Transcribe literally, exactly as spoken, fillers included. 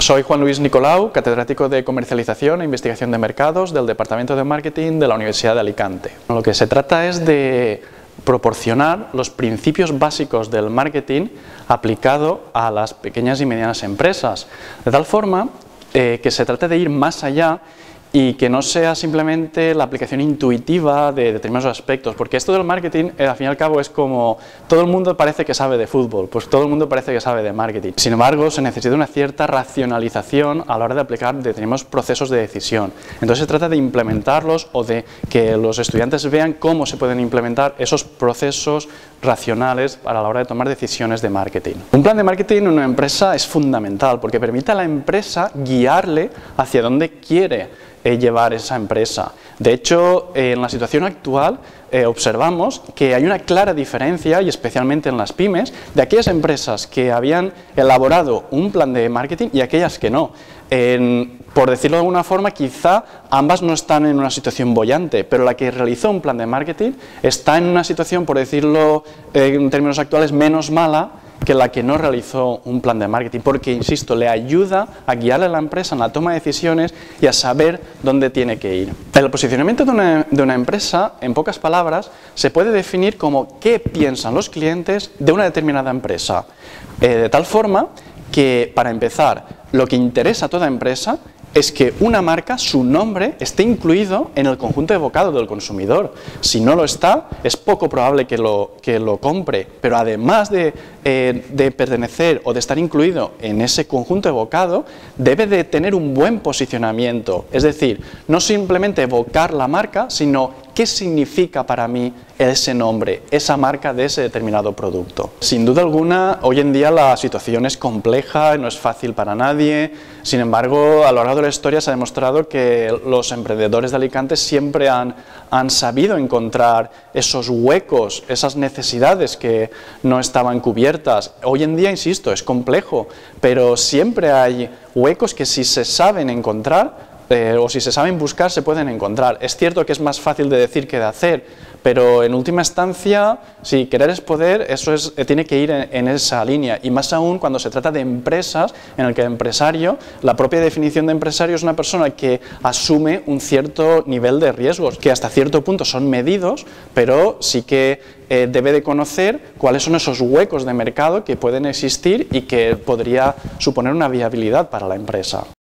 Soy Juan Luis Nicolau, catedrático de Comercialización e Investigación de Mercados del Departamento de Marketing de la Universidad de Alicante. Lo que se trata es de proporcionar los principios básicos del marketing aplicado a las pequeñas y medianas empresas, de tal forma eh, que se trate de ir más allá y que no sea simplemente la aplicación intuitiva de determinados aspectos, porque esto del marketing, eh, al fin y al cabo, es como todo el mundo parece que sabe de fútbol, pues todo el mundo parece que sabe de marketing. Sin embargo, se necesita una cierta racionalización a la hora de aplicar determinados procesos de decisión. Entonces se trata de implementarlos o de que los estudiantes vean cómo se pueden implementar esos procesos racionales a la hora de tomar decisiones de marketing. Un plan de marketing en una empresa es fundamental porque permite a la empresa guiarle hacia dónde quiere llevar esa empresa. De hecho, en la situación actual eh, observamos que hay una clara diferencia, y especialmente en las pymes, de aquellas empresas que habían elaborado un plan de marketing y aquellas que no. En, por decirlo de alguna forma, quizá ambas no están en una situación boyante, pero la que realizó un plan de marketing está en una situación, por decirlo eh, en términos actuales, menos mala que la que no realizó un plan de marketing, porque, insisto, le ayuda a guiarle a la empresa en la toma de decisiones y a saber dónde tiene que ir. El posicionamiento de una, de una empresa, en pocas palabras, se puede definir como qué piensan los clientes de una determinada empresa, eh, de tal forma que, para empezar, lo que interesa a toda empresa es que una marca, su nombre, esté incluido en el conjunto evocado del consumidor. Si no lo está, es poco probable que lo, que lo compre, pero además de, eh, de pertenecer o de estar incluido en ese conjunto evocado, debe de tener un buen posicionamiento, es decir, no simplemente evocar la marca, sino qué significa para mí ese nombre, esa marca de ese determinado producto. Sin duda alguna, hoy en día la situación es compleja, no es fácil para nadie. Sin embargo, a lo largo de la historia se ha demostrado que los emprendedores de Alicante siempre han, han sabido encontrar esos huecos, esas necesidades que no estaban cubiertas. Hoy en día, insisto, es complejo, pero siempre hay huecos que, si se saben encontrar, Eh, o si se saben buscar, se pueden encontrar. Es cierto que es más fácil de decir que de hacer, pero en última instancia, si querer es poder, eso es, eh, tiene que ir en, en esa línea, y más aún cuando se trata de empresas, en el que el empresario, la propia definición de empresario es una persona que asume un cierto nivel de riesgos, que hasta cierto punto son medidos, pero sí que eh, debe de conocer cuáles son esos huecos de mercado que pueden existir y que podría suponer una viabilidad para la empresa.